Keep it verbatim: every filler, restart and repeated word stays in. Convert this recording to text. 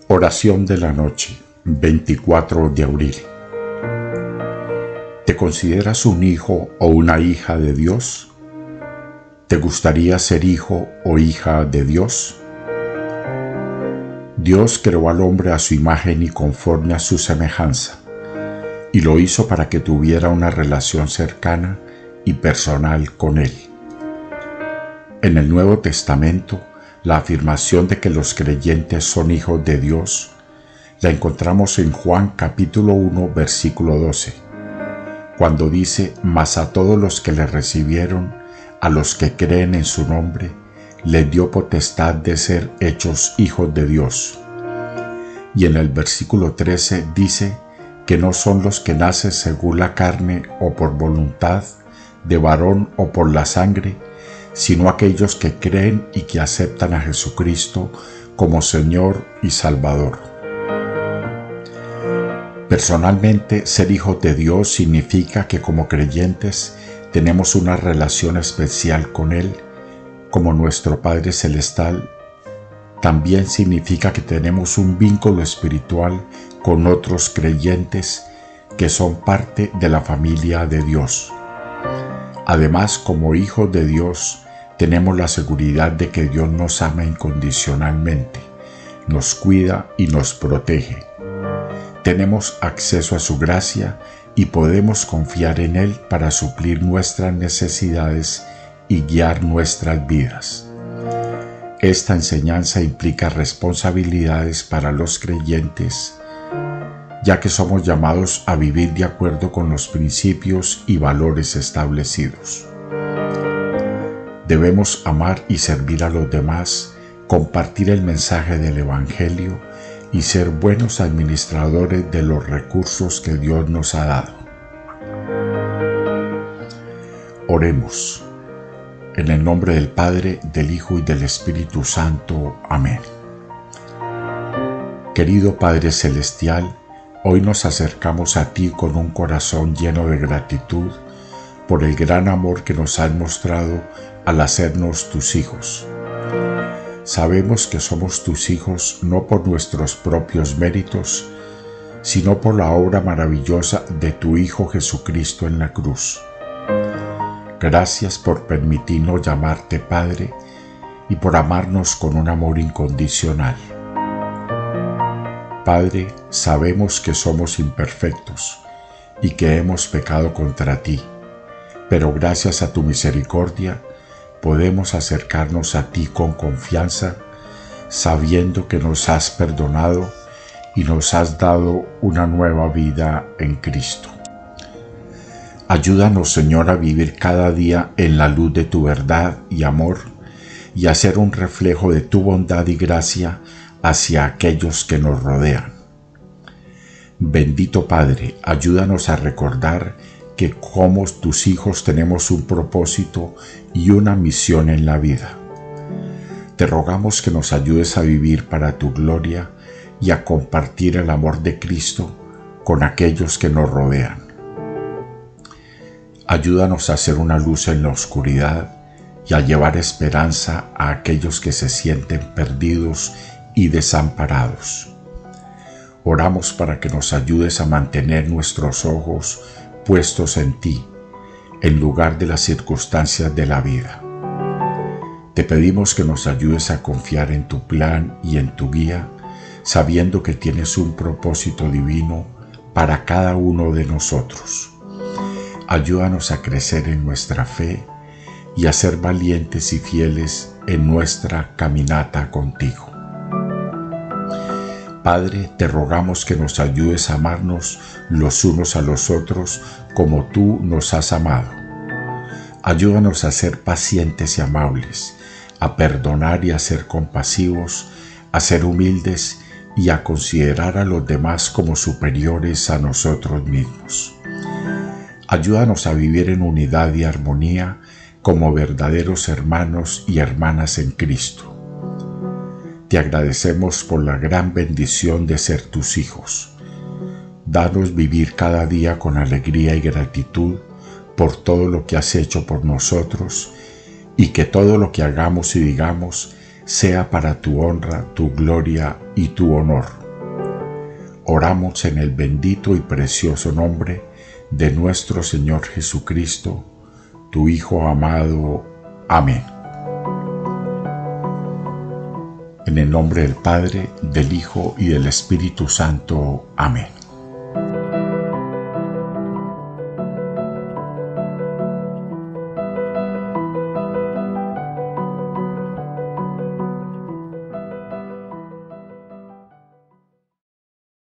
Oración de la noche, veinticuatro de abril. ¿Te consideras un hijo o una hija de Dios? ¿Te gustaría ser hijo o hija de Dios? Dios creó al hombre a su imagen y conforme a su semejanza, y lo hizo para que tuviera una relación cercana y personal con Él. En el Nuevo Testamento, la afirmación de que los creyentes son hijos de Dios la encontramos en Juan capítulo uno versículo doce, cuando dice: «Mas a todos los que le recibieron, a los que creen en su nombre, les dio potestad de ser hechos hijos de Dios». Y en el versículo trece dice que no son los que nacen según la carne o por voluntad de varón o por la sangre, sino aquellos que creen y que aceptan a Jesucristo como Señor y Salvador. Personalmente, ser hijos de Dios significa que como creyentes tenemos una relación especial con Él, como nuestro Padre Celestial. También significa que tenemos un vínculo espiritual con otros creyentes que son parte de la familia de Dios. Además, como hijos de Dios, tenemos la seguridad de que Dios nos ama incondicionalmente, nos cuida y nos protege. Tenemos acceso a su gracia y podemos confiar en Él para suplir nuestras necesidades y guiar nuestras vidas. Esta enseñanza implica responsabilidades para los creyentes, ya que somos llamados a vivir de acuerdo con los principios y valores establecidos. Debemos amar y servir a los demás, compartir el mensaje del Evangelio y ser buenos administradores de los recursos que Dios nos ha dado. Oremos. En el nombre del Padre, del Hijo y del Espíritu Santo. Amén. Querido Padre Celestial, hoy nos acercamos a ti con un corazón lleno de gratitud por el gran amor que nos has mostrado al hacernos tus hijos. Sabemos que somos tus hijos no por nuestros propios méritos, sino por la obra maravillosa de tu Hijo Jesucristo en la cruz. Gracias por permitirnos llamarte Padre y por amarnos con un amor incondicional. Padre, sabemos que somos imperfectos y que hemos pecado contra ti, pero gracias a tu misericordia podemos acercarnos a ti con confianza, sabiendo que nos has perdonado y nos has dado una nueva vida en Cristo. Ayúdanos, Señor, a vivir cada día en la luz de tu verdad y amor y a ser un reflejo de tu bondad y gracia hacia aquellos que nos rodean. Bendito Padre, ayúdanos a recordar que como tus hijos tenemos un propósito y una misión en la vida. Te rogamos que nos ayudes a vivir para tu gloria y a compartir el amor de Cristo con aquellos que nos rodean. Ayúdanos a ser una luz en la oscuridad y a llevar esperanza a aquellos que se sienten perdidos y desamparados. Oramos para que nos ayudes a mantener nuestros ojos puestos en ti, en lugar de las circunstancias de la vida. Te pedimos que nos ayudes a confiar en tu plan y en tu guía, sabiendo que tienes un propósito divino para cada uno de nosotros. Ayúdanos a crecer en nuestra fe y a ser valientes y fieles en nuestra caminata contigo. Padre, te rogamos que nos ayudes a amarnos los unos a los otros como tú nos has amado. Ayúdanos a ser pacientes y amables, a perdonar y a ser compasivos, a ser humildes y a considerar a los demás como superiores a nosotros mismos. Ayúdanos a vivir en unidad y armonía como verdaderos hermanos y hermanas en Cristo. Te agradecemos por la gran bendición de ser tus hijos. Danos vivir cada día con alegría y gratitud por todo lo que has hecho por nosotros y que todo lo que hagamos y digamos sea para tu honra, tu gloria y tu honor. oramos en el bendito y precioso nombre de nuestro Señor Jesucristo, tu Hijo amado. Amén. En el nombre del Padre, del Hijo y del Espíritu Santo. Amén.